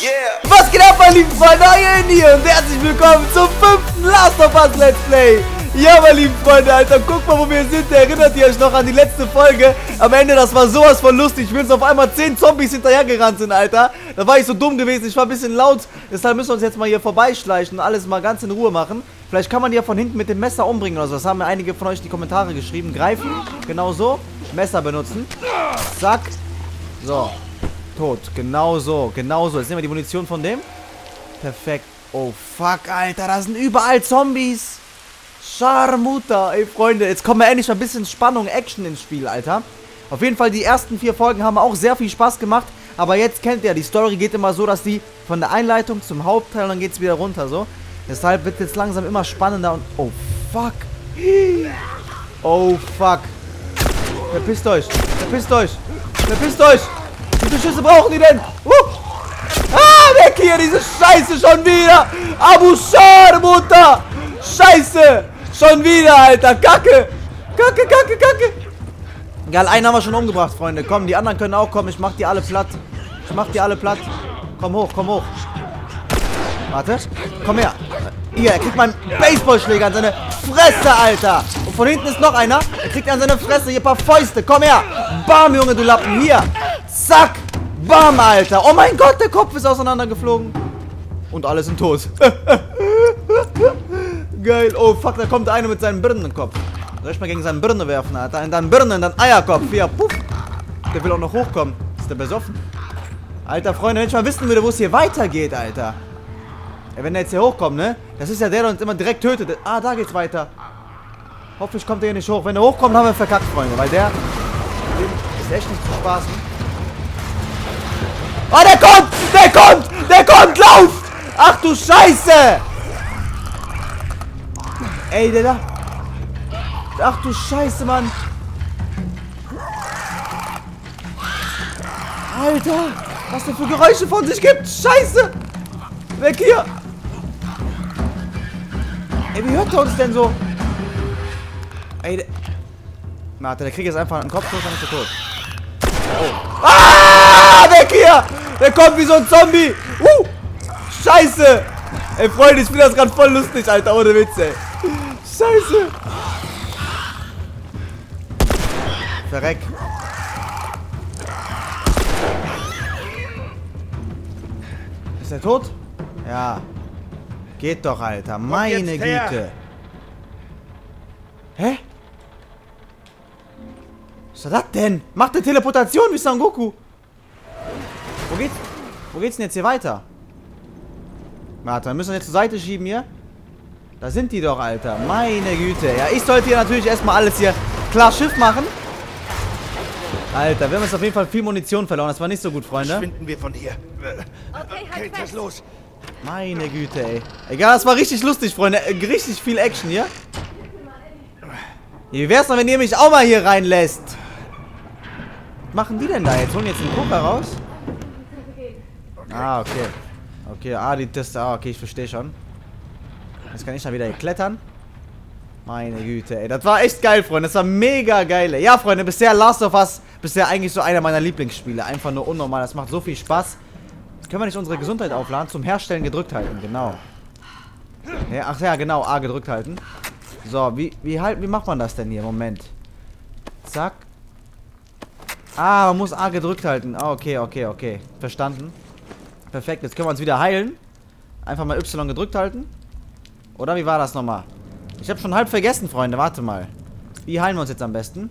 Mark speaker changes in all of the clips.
Speaker 1: Was geht ab, meine lieben Freunde? Euer hier und herzlich willkommen zum 5. Last of Us Let's Play. Ja, meine lieben Freunde, Alter, guck mal, wo wir sind. Erinnert ihr euch noch an die letzte Folge? Am Ende, das war sowas von lustig. Wir sind auf einmal 10 Zombies hinterhergerannt sind, Alter. Da war ich so dumm gewesen, ich war ein bisschen laut. Deshalb müssen wir uns jetzt mal hier vorbeischleichen und alles mal ganz in Ruhe machen. Vielleicht kann man die ja von hinten mit dem Messer umbringen oder so. Das haben mir einige von euch in die Kommentare geschrieben. Greifen, genau so. Messer benutzen. Zack. So. Tot. Genau so. Genau so. Jetzt nehmen wir die Munition von dem. Perfekt. Oh, fuck, Alter. Da sind überall Zombies. Scharmutter. Ey, Freunde. Jetzt kommen wir endlich mal ein bisschen Spannung, Action ins Spiel, Alter. Auf jeden Fall, die ersten 4 Folgen haben auch sehr viel Spaß gemacht. Aber jetzt kennt ihr, die Story geht immer so, dass die von der Einleitung zum Hauptteil und dann geht es wieder runter, so. Deshalb wird es jetzt langsam immer spannender und... Oh, fuck. Oh, fuck. Verpisst euch. Verpisst euch. Verpisst euch. Wie viele Schüsse brauchen die denn? Ah, weg hier, diese Scheiße schon wieder. Abu Scharmutter. Scheiße. Schon wieder, Alter. Kacke. Kacke, kacke, kacke. Egal, einen haben wir schon umgebracht, Freunde. Komm, die anderen können auch kommen. Ich mach die alle platt. Ich mach die alle platt. Komm hoch, komm hoch. Warte. Komm her. Hier, er kriegt meinen Baseballschläger an seine Fresse, Alter. Und von hinten ist noch einer. Er kriegt an seine Fresse hier ein paar Fäuste. Komm her. Bam, Junge, du Lappen. Hier. Zack. Bam, Alter. Oh mein Gott, der Kopf ist auseinandergeflogen. Und alle sind tot. Geil. Oh, fuck, da kommt einer mit seinem Birnenkopf. Soll ich mal gegen seine Birne werfen, Alter? In deinen Birnen, in deinen Eierkopf. Hier, puff. Der will auch noch hochkommen. Ist der besoffen? Alter, Freunde, wenn ich mal wissen würde, wo es hier weitergeht, Alter. Ja, wenn der jetzt hier hochkommt, ne? Das ist ja der, der uns immer direkt tötet. Ah, da geht's weiter. Hoffentlich kommt der hier nicht hoch. Wenn der hochkommt, haben wir verkackt, Freunde. Weil der ist echt nicht zu spaßen. Oh, der kommt! Der kommt! Der kommt! Lauf! Ach du Scheiße! Ey, der da... Ach du Scheiße, Mann! Alter! Was der für Geräusche von sich gibt! Scheiße! Weg hier! Ey, wie hört er uns denn so? Ey, Warte, der kriegt jetzt einfach einen Kopf, dann ist er tot. Oh. Ah! Weg hier! Der kommt wie so ein Zombie! Scheiße! Ey, Freunde, ich finde das gerade voll lustig, Alter, ohne Witz, ey. Scheiße! Verreck. Ist er tot? Ja. Geht doch, Alter. Meine Güte. Hä? Was ist das denn? Macht eine Teleportation wie Son Goku. Wo geht's denn jetzt hier weiter? Warte, wir müssen wir jetzt zur Seite schieben hier. Da sind die doch, Alter. Meine Güte. Ja, ich sollte hier natürlich erstmal alles hier klar Schiff machen. Alter, wir haben jetzt auf jeden Fall viel Munition verloren. Das war nicht so gut, Freunde.
Speaker 2: Verschwinden wir von hier. Okay, was ist los?
Speaker 1: Meine Güte, ey. Egal, das war richtig lustig, Freunde. Richtig viel Action hier. Wie wär's noch, wenn ihr mich auch mal hier reinlässt? Was machen die denn da jetzt? Holen jetzt einen Poker raus? Ah, okay. Okay, die Teste. Ah, okay, ich verstehe schon. Jetzt kann ich dann wieder hier klettern. Meine Güte, ey. Das war echt geil, Freunde. Das war mega geil, ey. Ja, Freunde, bisher Last of Us, bisher eigentlich so einer meiner Lieblingsspiele. Einfach nur unnormal. Das macht so viel Spaß. Können wir nicht unsere Gesundheit aufladen? Zum Herstellen gedrückt halten, genau. Ja, ach ja, genau. A gedrückt halten. So, wie macht man das denn hier? Moment. Zack. Ah, man muss A gedrückt halten. Ah, okay. Verstanden. Perfekt, jetzt können wir uns wieder heilen. Einfach mal Y gedrückt halten. Oder wie war das nochmal? Ich habe schon halb vergessen, Freunde. Warte mal. Wie heilen wir uns jetzt am besten?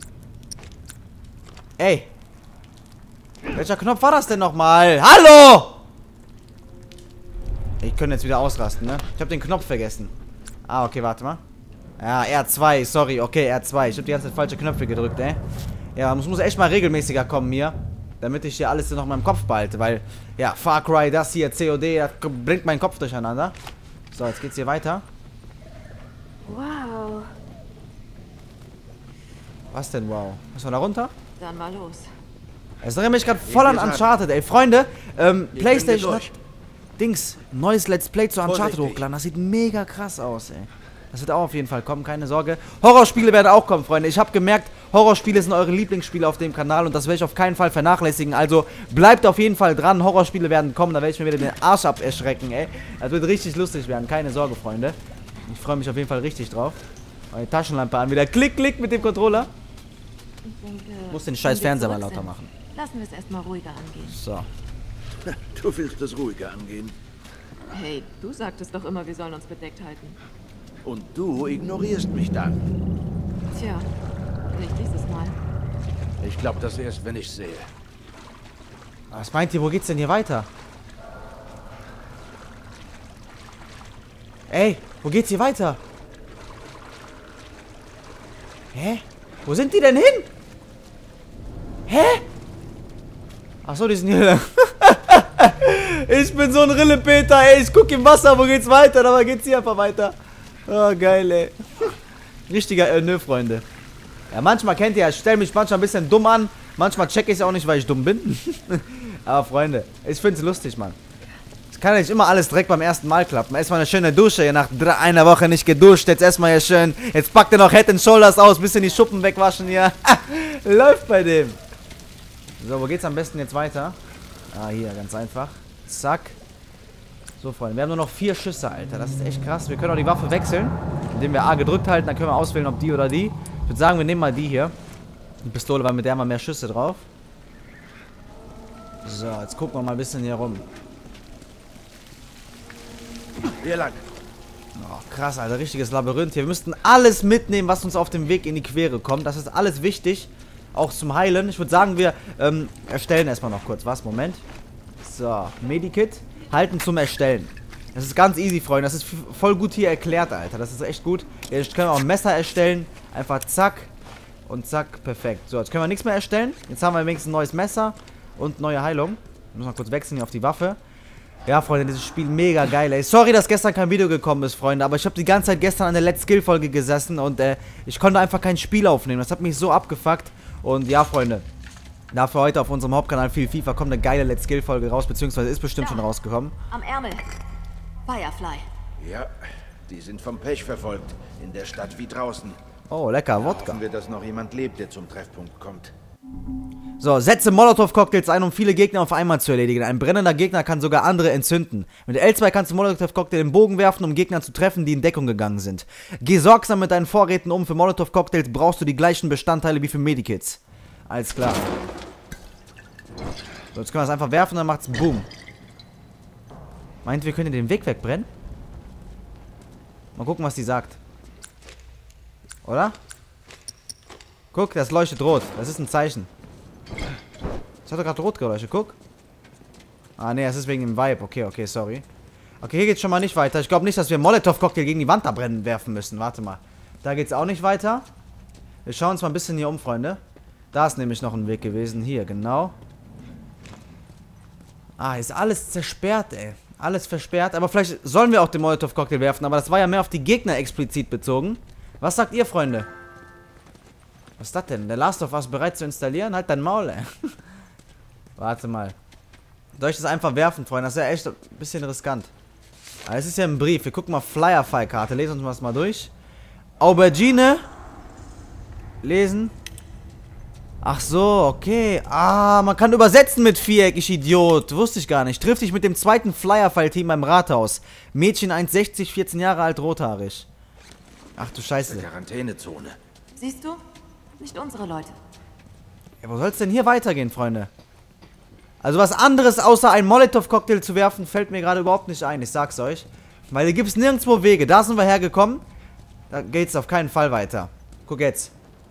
Speaker 1: Ey. Welcher Knopf war das denn nochmal? Hallo! Ich könnte jetzt wieder ausrasten, ne? Ich habe den Knopf vergessen. Ah, okay, warte mal. Ja, R2, sorry. Okay, R2. Ich habe die ganze Zeit falsche Knöpfe gedrückt, ey. Ja, es muss echt mal regelmäßiger kommen hier. Damit ich hier alles noch in meinem Kopf behalte. Weil, ja, Far Cry, das hier, COD, das bringt meinen Kopf durcheinander. So, jetzt geht's hier weiter.
Speaker 3: Wow.
Speaker 1: Was denn, wow? Müssen wir da runter?
Speaker 3: Dann mal los.
Speaker 1: Es erinnert mich gerade voll an Uncharted, ey. Freunde, PlayStation hat neues Let's Play zu Uncharted hochgeladen. Das sieht mega krass aus, ey. Das wird auch auf jeden Fall kommen, keine Sorge. Horrorspiele werden auch kommen, Freunde. Ich habe gemerkt, Horrorspiele sind eure Lieblingsspiele auf dem Kanal und das werde ich auf keinen Fall vernachlässigen. Also bleibt auf jeden Fall dran. Horrorspiele werden kommen, da werde ich mir wieder den Arsch aberschrecken, ey. Das wird richtig lustig werden, keine Sorge, Freunde. Ich freue mich auf jeden Fall richtig drauf. Die Taschenlampe an, wieder klick, klick mit dem Controller. Ich muss den scheiß Fernseher mal lauter machen.
Speaker 3: Lassen wir es erstmal ruhiger angehen.
Speaker 1: So.
Speaker 2: Du willst es ruhiger angehen.
Speaker 3: Hey, du sagtest doch immer, wir sollen uns bedeckt halten.
Speaker 2: Und du ignorierst mich dann.
Speaker 3: Tja, nicht dieses Mal.
Speaker 2: Ich glaube das erst, wenn ich sehe.
Speaker 1: Was meint ihr, wo geht's denn hier weiter? Ey, wo geht's hier weiter? Hä? Wo sind die denn hin? Hä? Achso, die sind hier lang. Ich bin so ein Rillepeter, ey. Ich guck im Wasser, wo geht's weiter? Aber geht's hier einfach weiter. Oh, geil, ey. Richtiger nö, Freunde. Ja, manchmal kennt ihr, ich stelle mich manchmal ein bisschen dumm an. Manchmal check ich es auch nicht, weil ich dumm bin. Aber Freunde, ich find's lustig, Mann. Es kann ja nicht immer alles direkt beim ersten Mal klappen. Erstmal eine schöne Dusche, hier nach einer Woche nicht geduscht. Jetzt erstmal hier schön. Jetzt packt ihr noch Head and Shoulders aus, bisschen die Schuppen wegwaschen hier. Läuft bei dem. So, wo geht's am besten jetzt weiter? Ah, hier, ganz einfach. Zack. So, Freunde, wir haben nur noch 4 Schüsse, Alter. Das ist echt krass. Wir können auch die Waffe wechseln, indem wir A gedrückt halten. Dann können wir auswählen, ob die oder die. Ich würde sagen, wir nehmen mal die hier. Die Pistole, weil mit der haben wir mehr Schüsse drauf. So, jetzt gucken wir mal ein bisschen hier rum.
Speaker 2: Hier lang.
Speaker 1: Oh, krass, Alter. Richtiges Labyrinth hier. Wir müssten alles mitnehmen, was uns auf dem Weg in die Quere kommt. Das ist alles wichtig. Auch zum Heilen. Ich würde sagen, wir erstellen erstmal noch kurz was. Moment. So, Medikit. Halten zum Erstellen. Das ist ganz easy, Freunde. Das ist voll gut hier erklärt, Alter. Das ist echt gut. Jetzt können wir auch ein Messer erstellen. Einfach zack. Und zack. Perfekt. So, jetzt können wir nichts mehr erstellen. Jetzt haben wir wenigstens ein neues Messer. Und neue Heilung. Wir müssen mal kurz wechseln hier auf die Waffe. Ja, Freunde, dieses Spiel mega geil, ey. Sorry, dass gestern kein Video gekommen ist, Freunde. Aber ich habe die ganze Zeit gestern an der Let's Skill-Folge gesessen. Und ich konnte einfach kein Spiel aufnehmen. Das hat mich so abgefuckt. Und ja, Freunde. Dafür heute auf unserem Hauptkanal viel FIFA kommt eine geile Let's Skill-Folge raus. Beziehungsweise ist bestimmt schon rausgekommen.
Speaker 3: Am Ärmel. Firefly.
Speaker 2: Ja, die sind vom Pech verfolgt. In der Stadt wie draußen.
Speaker 1: Oh, lecker, Wodka.
Speaker 2: Hoffen wir, dass noch jemand lebt, der zum Treffpunkt kommt.
Speaker 1: So, setze Molotov-Cocktails ein, um viele Gegner auf einmal zu erledigen. Ein brennender Gegner kann sogar andere entzünden. Mit L2 kannst du Molotov-Cocktail im Bogen werfen, um Gegner zu treffen, die in Deckung gegangen sind. Geh sorgsam mit deinen Vorräten um. Für Molotov-Cocktails brauchst du die gleichen Bestandteile wie für Medikits. Alles klar. So, jetzt können wir es einfach werfen, dann macht's Boom. Meint, wir können den Weg wegbrennen? Mal gucken, was die sagt. Oder? Guck, das leuchtet rot. Das ist ein Zeichen. Das hat doch gerade rot geleuchtet, guck. Ah, ne, das ist wegen dem Vibe. Okay, okay, sorry. Okay, hier geht's schon mal nicht weiter. Ich glaube nicht, dass wir Molotov-Cocktail gegen die Wand da brennen werfen müssen. Warte mal. Da geht's auch nicht weiter. Wir schauen uns mal ein bisschen hier um, Freunde. Da ist nämlich noch ein Weg gewesen. Hier, genau. Ah, ist alles zersperrt, ey. Alles versperrt. Aber vielleicht sollen wir auch den Molotov-Cocktail werfen. Aber das war ja mehr auf die Gegner explizit bezogen. Was sagt ihr, Freunde? Was ist das denn? Der Last of Us bereit zu installieren? Halt dein Maul, ey. Warte mal. Soll ich das einfach werfen, Freunde? Das ist ja echt ein bisschen riskant. Aber es ist ja ein Brief. Wir gucken mal Flyerfy-Karte. Lesen uns das mal durch. Aubergine. Lesen. Ach so, okay. Ah, man kann übersetzen mit Viereck, ich Idiot. Wusste ich gar nicht. Triff dich mit dem zweiten Flyerfy-Team beim Rathaus. Mädchen 1,60, 14 Jahre alt, rothaarig. Ach du Scheiße.
Speaker 2: Quarantänezone.
Speaker 3: Siehst du? Nicht unsere Leute.
Speaker 1: Ja, wo soll es denn hier weitergehen, Freunde? Also was anderes außer ein Molotov-Cocktail zu werfen, fällt mir gerade überhaupt nicht ein. Ich sag's euch. Weil hier gibt es nirgendwo Wege. Da sind wir hergekommen. Da geht's auf keinen Fall weiter. Guck jetzt.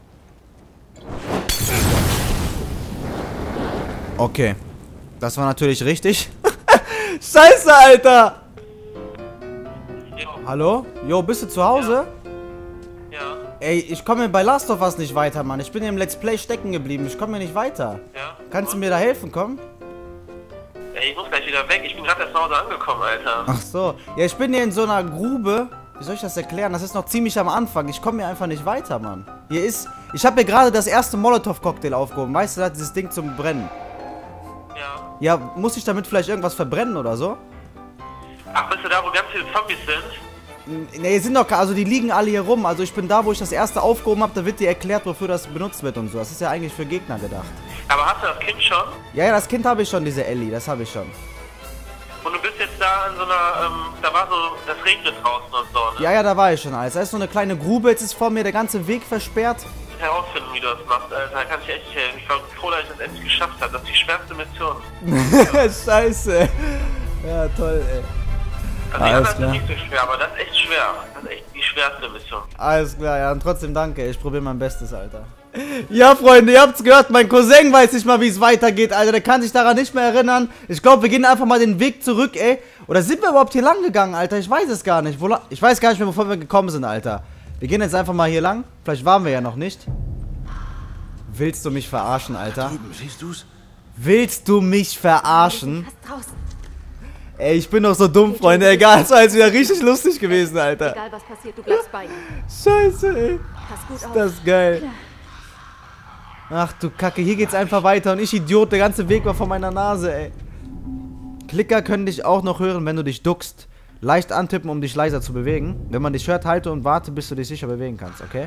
Speaker 1: Okay. Das war natürlich richtig. Scheiße, Alter!
Speaker 4: Jo.
Speaker 1: Hallo? Jo, bist du zu Hause?
Speaker 4: Ja.
Speaker 1: Ey, ich komme bei Last of Us nicht weiter, Mann. Ich bin im Let's Play stecken geblieben. Ich komme hier nicht weiter.
Speaker 4: Ja.
Speaker 1: Kannst du mir da helfen, komm?
Speaker 4: Ey, ich muss gleich wieder weg. Ich bin gerade erst zu Hause angekommen, Alter.
Speaker 1: Ach so. Ja, ich bin hier in so einer Grube. Wie soll ich das erklären? Das ist noch ziemlich am Anfang. Ich komme hier einfach nicht weiter, Mann. Hier ist... Ich habe hier gerade das erste Molotov-Cocktail aufgehoben. Weißt du, da hat dieses Ding zum Brennen.
Speaker 4: Ja.
Speaker 1: Ja, muss ich damit vielleicht irgendwas verbrennen oder so?
Speaker 4: Ach, bist du da, wo ganz viele Zombies sind?
Speaker 1: Ne, sind doch, also die liegen alle hier rum. Also ich bin da, wo ich das erste aufgehoben habe, da wird dir erklärt, wofür das benutzt wird und so. Das ist ja eigentlich für Gegner gedacht.
Speaker 4: Aber hast du das Kind schon?
Speaker 1: Ja, das Kind habe ich schon, diese Ellie, das habe ich schon.
Speaker 4: Und du bist jetzt da in so einer, da war so, das regnet draußen und so, ne?
Speaker 1: Ja, da war ich schon, Alter. Da ist so eine kleine Grube, jetzt ist vor mir der ganze Weg versperrt.
Speaker 4: Herausfinden, wie du das machst, Alter. Da kann ich echt nicht helfen. Ich war froh, dass ich das endlich geschafft habe. Das ist die schwerste Mission.
Speaker 1: Scheiße. Ja, toll, ey.
Speaker 4: Also die anderen sind nicht so schwer, aber das ist echt schwer. Das ist echt die schwerste Mission.
Speaker 1: Alles klar, ja, und trotzdem danke. Ich probiere mein Bestes, Alter. Ja, Freunde, ihr habt's gehört. Mein Cousin weiß nicht mal, wie es weitergeht, Alter. Der kann sich daran nicht mehr erinnern. Ich glaube, wir gehen einfach mal den Weg zurück, ey. Oder sind wir überhaupt hier lang gegangen, Alter? Ich weiß es gar nicht. Ich weiß gar nicht mehr, wovon wir gekommen sind, Alter. Wir gehen jetzt einfach mal hier lang. Vielleicht waren wir ja noch nicht. Willst du mich verarschen, Alter?
Speaker 2: Siehst du's?
Speaker 1: Willst du mich verarschen? Ey, ich bin doch so dumm, Freunde. Egal, es war jetzt wieder richtig lustig gewesen, Alter.
Speaker 3: Egal was passiert, du bleibst bei ihm.
Speaker 1: Scheiße, ey.
Speaker 3: Pass gut auf.
Speaker 1: Das ist geil. Ach du Kacke, hier geht's einfach weiter und ich Idiot, der ganze Weg war vor meiner Nase, ey. Klicker können dich auch noch hören, wenn du dich duckst. Leicht antippen, um dich leiser zu bewegen. Wenn man dich hört, halte und warte, bis du dich sicher bewegen kannst, okay?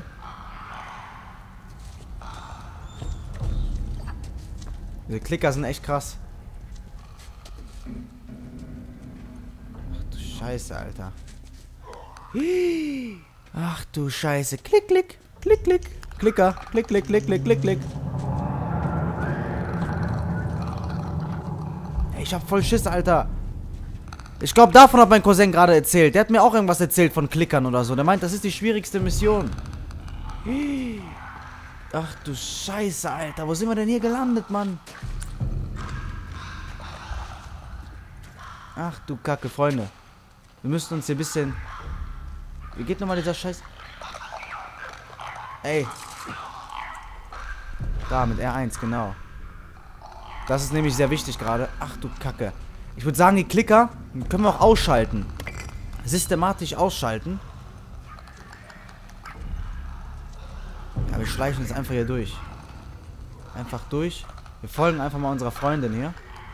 Speaker 1: Diese Klicker sind echt krass. Ach du Scheiße, Alter. Ach du Scheiße. Klick, klick, klick, klick. Klicker, klick, klick, klick, klick, klick, klick. Ey, ich hab voll Schiss, Alter. Ich glaube, davon hat mein Cousin gerade erzählt. Der hat mir auch irgendwas erzählt von Klickern oder so. Der meint, das ist die schwierigste Mission. Ach du Scheiße, Alter. Wo sind wir denn hier gelandet, Mann? Ach du Kacke, Freunde. Wir müssen uns hier ein bisschen... Wie geht nochmal dieser Scheiß... Ey. Da, mit R1, genau. Das ist nämlich sehr wichtig gerade. Ach du Kacke. Ich würde sagen, die Klicker können wir auch ausschalten. Systematisch ausschalten. Ja, wir schleichen uns einfach hier durch. Einfach durch. Wir folgen einfach mal unserer Freundin hier.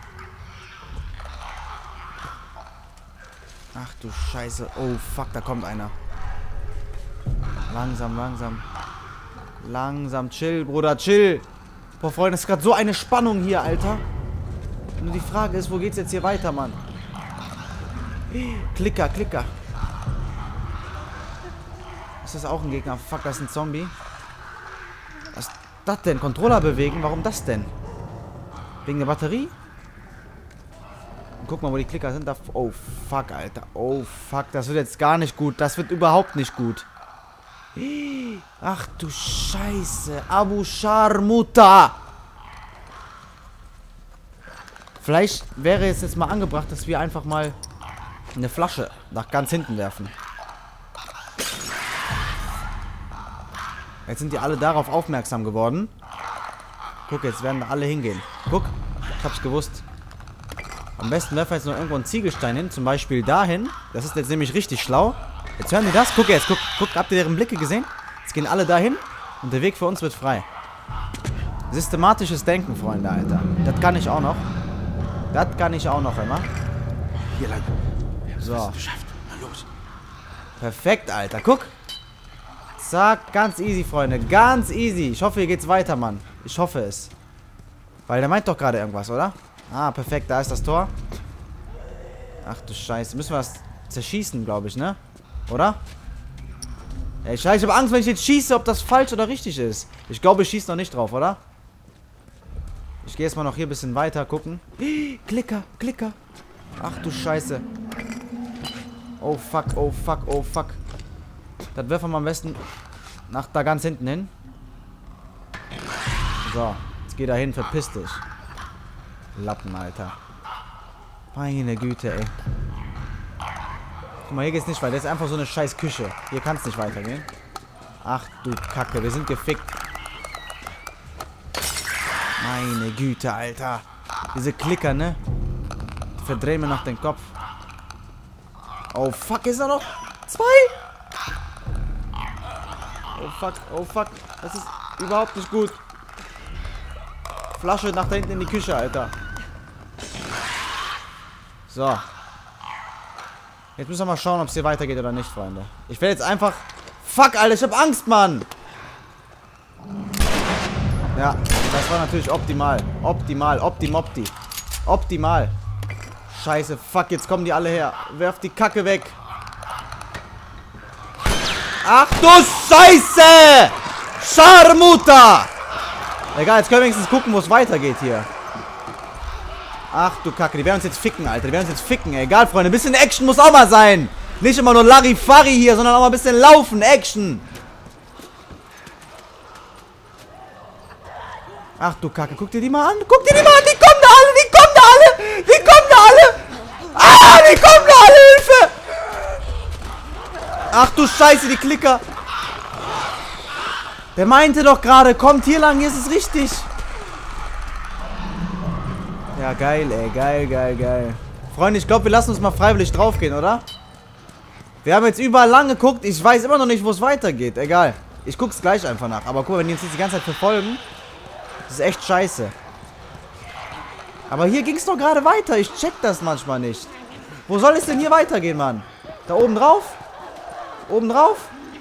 Speaker 1: Ach du Scheiße. Oh fuck, da kommt einer. Langsam, langsam. Langsam, chill, Bruder, chill. Boah, Freunde, das ist gerade so eine Spannung hier, Alter. Nur die Frage ist, wo geht's jetzt hier weiter, Mann? Klicker, Klicker. Ist das auch ein Gegner? Fuck, das ist ein Zombie. Was ist das denn? Controller bewegen? Warum das denn? Wegen der Batterie? Guck mal, wo die Klicker sind. Da oh, fuck, Alter. Oh, fuck. Das wird jetzt gar nicht gut. Das wird überhaupt nicht gut. Ach du Scheiße. Abu Sharmuta. Vielleicht wäre es jetzt mal angebracht, dass wir einfach mal eine Flasche nach ganz hinten werfen. Jetzt sind die alle darauf aufmerksam geworden. Guck, jetzt werden da alle hingehen. Guck, ich hab's gewusst. Am besten werfen wir jetzt noch irgendwo einen Ziegelstein hin. Zum Beispiel dahin. Das ist jetzt nämlich richtig schlau. Jetzt hören die das. Guck jetzt, guck. Habt ihr deren Blicke gesehen? Jetzt gehen alle dahin. Und der Weg für uns wird frei. Systematisches Denken, Freunde, Alter. Das kann ich auch noch. Das kann ich auch noch immer.
Speaker 2: Hier lang.
Speaker 1: So.
Speaker 2: Geschafft. Na los.
Speaker 1: Perfekt, Alter. Guck. Zack, ganz easy, Freunde. Ganz easy. Ich hoffe, hier geht's weiter, Mann. Ich hoffe es. Weil der meint doch gerade irgendwas, oder? Ah, perfekt. Da ist das Tor. Ach du Scheiße. Müssen wir das zerschießen, glaube ich, ne? Oder? Ey, Scheiße, ich habe Angst, wenn ich jetzt schieße, ob das falsch oder richtig ist. Ich glaube, ich schieße noch nicht drauf, oder? Ich gehe jetzt mal noch hier ein bisschen weiter gucken. Klicker, Klicker. Ach du Scheiße. Oh fuck, oh fuck, oh fuck. Das werfen wir am besten nach da ganz hinten hin. So, jetzt geh da hin, verpiss dich. Lappen, Alter. Meine Güte, ey. Guck mal, hier geht's nicht weiter. Das ist einfach so eine scheiß Küche. Hier kann es nicht weitergehen. Ach du Kacke, wir sind gefickt. Meine Güte, Alter. Diese Klicker, ne? Verdrehen mir noch den Kopf. Oh fuck, ist da noch 2? Oh fuck, oh fuck. Das ist überhaupt nicht gut. Flasche nach da hinten in die Küche, Alter. So. Jetzt müssen wir mal schauen, ob es hier weitergeht oder nicht, Freunde. Ich werde jetzt einfach... Fuck, Alter, ich hab Angst, Mann. Ja, das war natürlich optimal. Optimal, optimopti. Optimal. Scheiße, fuck, jetzt kommen die alle her. Werf die Kacke weg. Ach du Scheiße! Scharmuta! Egal, jetzt können wir wenigstens gucken, wo es weitergeht hier. Ach du Kacke, die werden uns jetzt ficken, Alter. Die werden uns jetzt ficken. Egal, Freunde, ein bisschen Action muss auch mal sein. Nicht immer nur Larifari hier, sondern auch mal ein bisschen laufen. Action. Ach du Kacke, guck dir die mal an. Guck dir die mal an. Die kommen da alle, die kommen da alle. Die kommen da alle. Ah, die kommen da alle. Hilfe. Ach du Scheiße, die Klicker. Der meinte doch gerade, kommt hier lang, hier ist es richtig. Ja, geil, ey. Geil, geil, geil. Freunde, ich glaube, wir lassen uns mal freiwillig draufgehen, oder? Wir haben jetzt überall lang geguckt. Ich weiß immer noch nicht, wo es weitergeht. Egal. Ich guck's gleich einfach nach. Aber guck mal, wenn die uns jetzt die ganze Zeit verfolgen, das ist echt scheiße. Aber hier ging es doch gerade weiter. Ich check das manchmal nicht. Wo soll es denn hier weitergehen, Mann? Da oben drauf? Oben drauf?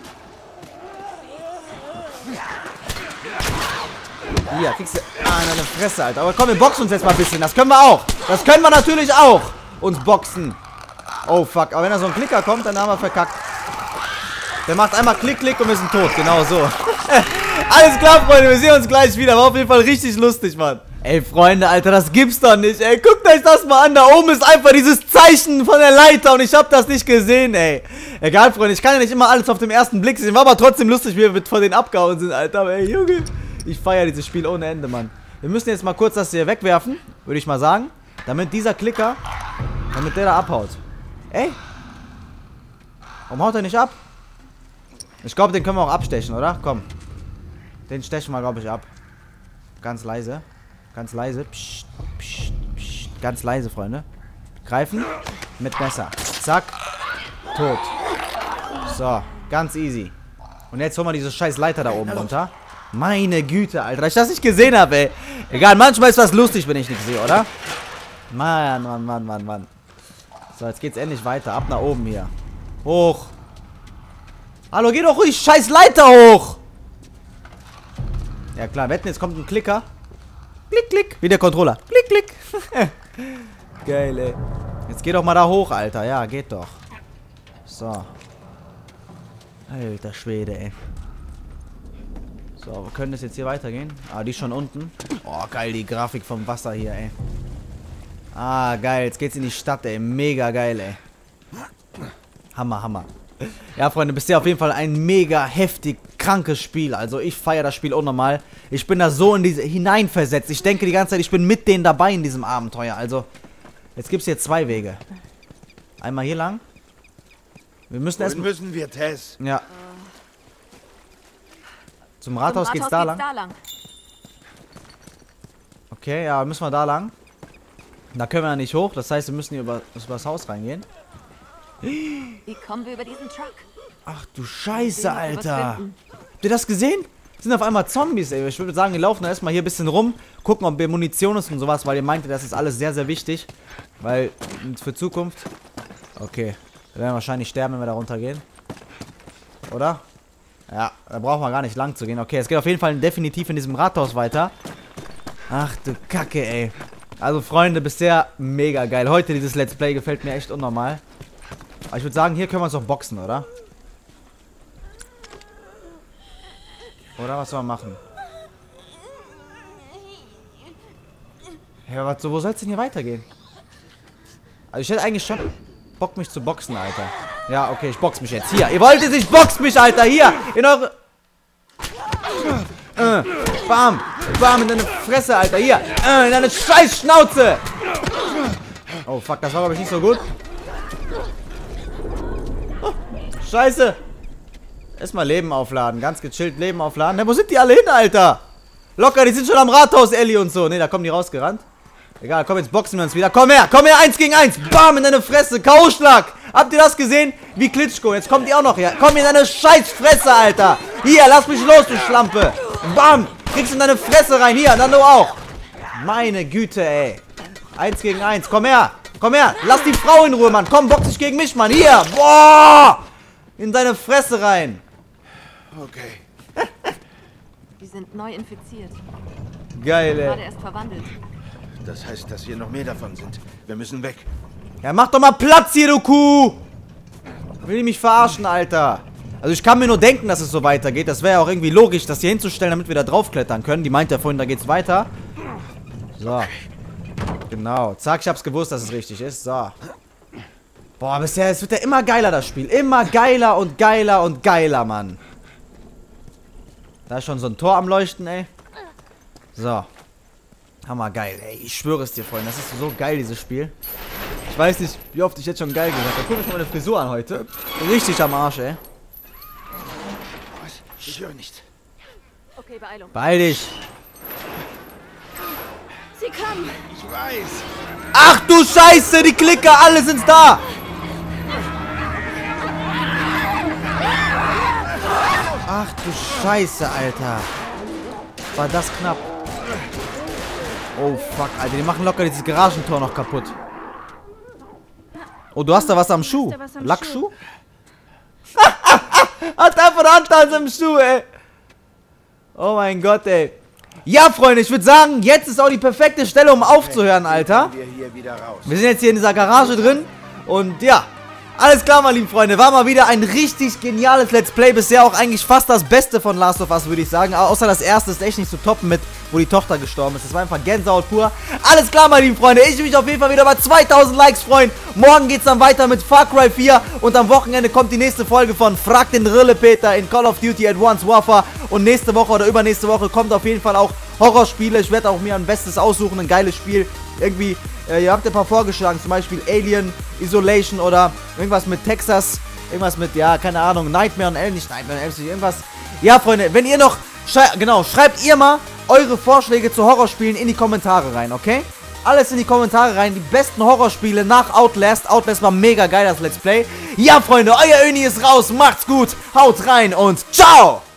Speaker 1: Hier, kriegst du... Ah, in deine Fresse, Alter. Aber komm, wir boxen uns jetzt mal ein bisschen. Das können wir auch. Das können wir natürlich auch. Uns boxen. Oh, fuck. Aber wenn da so ein Klicker kommt, dann haben wir verkackt. Der macht einmal Klick, Klick und wir sind tot. Genau so. Alles klar, Freunde. Wir sehen uns gleich wieder. War auf jeden Fall richtig lustig, Mann. Ey, Freunde, Alter, das gibt's doch nicht, ey. Guckt euch das mal an. Da oben ist einfach dieses Zeichen von der Leiter und ich hab das nicht gesehen, ey. Egal, Freunde. Ich kann ja nicht immer alles auf den ersten Blick sehen. War aber trotzdem lustig, wie wir von denen abgehauen sind, Alter. Aber ey, Junge. Ich feiere dieses Spiel ohne Ende, Mann. Wir müssen jetzt mal kurz das hier wegwerfen, würde ich mal sagen. Damit dieser Klicker, damit der da abhaut. Ey. Warum haut er nicht ab? Ich glaube, den können wir auch abstechen, oder? Komm. Den stechen wir, glaube ich, ab. Ganz leise. Ganz leise. Psst, psst, psst. Ganz leise, Freunde. Greifen. Mit Messer. Zack. Tot. So. Ganz easy. Und jetzt holen wir diese scheiß Leiter da oben runter. Meine Güte, Alter. Dass ich das nicht gesehen habe, ey. Egal, manchmal ist das lustig, wenn ich nichts sehe, oder? Mann, Mann, Mann, Mann, Mann. So, jetzt geht's endlich weiter. Ab nach oben hier. Hoch. Hallo, geh doch ruhig scheiß Leiter hoch. Ja klar, wetten, jetzt kommt ein Klicker. Klick, klick. Wie der Controller. Klick, klick. Geil, ey. Jetzt geh doch mal da hoch, Alter. Ja, geht doch. So. Alter Schwede, ey. So, wir können das jetzt hier weitergehen. Ah, die ist schon unten. Oh, geil, die Grafik vom Wasser hier, ey. Ah, geil. Jetzt geht's in die Stadt, ey. Mega geil, ey. Hammer, Hammer. Ja, Freunde, bisher auf jeden Fall ein mega heftig krankes Spiel. Also, ich feiere das Spiel unnormal. Ich bin da so in diese hineinversetzt. Ich denke die ganze Zeit, ich bin mit denen dabei in diesem Abenteuer. Also, jetzt gibt's hier zwei Wege. Einmal hier lang. Wir müssen erst...
Speaker 2: müssen wir, Tess?
Speaker 1: Ja. Zum Rathaus geht's da lang. Okay, ja, müssen wir da lang. Da können wir ja nicht hoch. Das heißt, wir müssen hier über das Haus reingehen.
Speaker 3: Wie kommen wir über diesen Truck?
Speaker 1: Ach du Scheiße, Alter. Habt ihr das gesehen? Das sind auf einmal Zombies, ey. Ich würde sagen, wir laufen da erstmal hier ein bisschen rum. Gucken, ob wir Munition ist und sowas, weil ihr meinte, das ist alles sehr, sehr wichtig. Weil, für Zukunft... Okay. Wir werden wahrscheinlich sterben, wenn wir da runtergehen. Oder? Ja, da brauchen wir gar nicht lang zu gehen. Okay, es geht auf jeden Fall definitiv in diesem Rathaus weiter. Ach du Kacke, ey. Also, Freunde, bisher mega geil. Heute dieses Let's Play gefällt mir echt unnormal. Aber ich würde sagen, hier können wir uns doch boxen, oder? Oder was sollen wir machen? Ja, wo soll es denn hier weitergehen? Also ich hätte eigentlich schon Bock, mich zu boxen, Alter. Ja, okay, ich box mich jetzt. Hier, ihr wolltet, ich box mich, Alter. Hier, in eure... Bam, bam, in deine Fresse, Alter. Hier, in deine scheiß Schnauze. Oh, fuck, das war, glaube ich, nicht so gut. Oh, Scheiße. Erstmal Leben aufladen. Ganz gechillt Leben aufladen. Na, wo sind die alle hin, Alter? Locker, die sind schon am Rathaus, Ellie und so. Ne, da kommen die rausgerannt. Egal, komm, jetzt boxen wir uns wieder. Komm her, 1 gegen 1. Bam, in deine Fresse. K.O.-Schlag. Habt ihr das gesehen? Wie Klitschko. Jetzt kommt die auch noch her. Komm in deine scheiß Fresse, Alter. Hier, lass mich los, du Schlampe. Bam. Kriegst in deine Fresse rein. Hier, dann du auch. Meine Güte, ey. 1 gegen 1. Komm her. Komm her, lass die Frau in Ruhe, Mann. Komm, box dich gegen mich, Mann. Hier. Boah. In deine Fresse rein.
Speaker 2: Okay.
Speaker 3: Die sind neu infiziert.
Speaker 1: Geil,
Speaker 3: Gerade
Speaker 1: ey.
Speaker 3: erst verwandelt.
Speaker 2: Das heißt, dass hier noch mehr davon sind. Wir müssen weg.
Speaker 1: Ja, mach doch mal Platz hier, du Kuh. Will die mich verarschen, Alter? Also ich kann mir nur denken, dass es so weitergeht. Das wäre ja auch irgendwie logisch, das hier hinzustellen, damit wir da draufklettern können. Die meint ja vorhin, da geht's weiter. So. Genau. Zack, ich hab's gewusst, dass es richtig ist. So. Boah, bisher, es wird ja immer geiler, das Spiel. Immer geiler und geiler und geiler, Mann. Da ist schon so ein Tor am Leuchten, ey. So. Hammergeil, ey. Ich schwöre es dir, Freunde. Das ist so geil, dieses Spiel. Ich weiß nicht, wie oft ich jetzt schon geil gesagt habe. Guck euch mal meine Frisur an heute. Richtig am Arsch, ey.
Speaker 2: Was? Ich höre nichts.
Speaker 3: Okay, Beeilung.
Speaker 1: Beeil dich.
Speaker 3: Sie kommen.
Speaker 2: Ich weiß.
Speaker 1: Ach du Scheiße, die Klicker, alle sind da. Ach du Scheiße, Alter. War das knapp. Oh fuck, Alter, die machen locker dieses Garagentor noch kaputt. Oh, du hast da was am Schuh. Lackschuh? Hat einfach eine Hand an seinem Schuh, ey. Oh mein Gott, ey. Ja, Freunde, ich würde sagen, jetzt ist auch die perfekte Stelle, um aufzuhören, Alter.
Speaker 2: Wir hier wieder raus.
Speaker 1: Wir sind jetzt hier in dieser Garage drin. Und ja, alles klar, meine lieben Freunde. War mal wieder ein richtig geniales Let's Play. Bisher auch eigentlich fast das Beste von Last of Us, würde ich sagen. Außer das erste ist echt nicht zu toppen mit, wo die Tochter gestorben ist. Das war einfach Gänsehaut pur. Alles klar, meine lieben Freunde. Ich will mich auf jeden Fall wieder bei 2000 Likes freuen. Morgen geht's dann weiter mit Far Cry 4. Und am Wochenende kommt die nächste Folge von Frag den Rillepeter in Call of Duty Advanced Warfare. Und nächste Woche oder übernächste Woche kommt auf jeden Fall auch Horrorspiele. Ich werde auch mir ein bestes aussuchen, ein geiles Spiel. Irgendwie, ihr habt ein paar vorgeschlagen, zum Beispiel Alien, Isolation oder irgendwas mit Texas. Irgendwas mit, ja, keine Ahnung, Nightmare on Elm, nicht Nightmare on Elm, irgendwas. Ja, Freunde, wenn ihr noch, genau, schreibt ihr mal eure Vorschläge zu Horrorspielen in die Kommentare rein, okay? Alles in die Kommentare rein, die besten Horrorspiele nach Outlast. Outlast war mega geil, das Let's Play. Ja, Freunde, euer Öni ist raus, macht's gut, haut rein und ciao!